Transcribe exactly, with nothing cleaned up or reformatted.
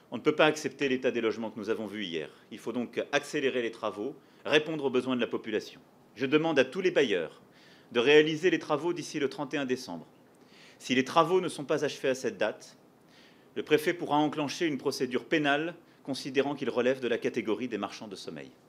On ne peut pas accepter l'état des logements que nous avons vu hier. Il faut donc accélérer les travaux, répondre aux besoins de la population. Je demande à tous les bailleurs de réaliser les travaux d'ici le trente et un décembre. Si les travaux ne sont pas achevés à cette date, le préfet pourra enclencher une procédure pénale considérant qu'ils relèvent de la catégorie des marchands de sommeil.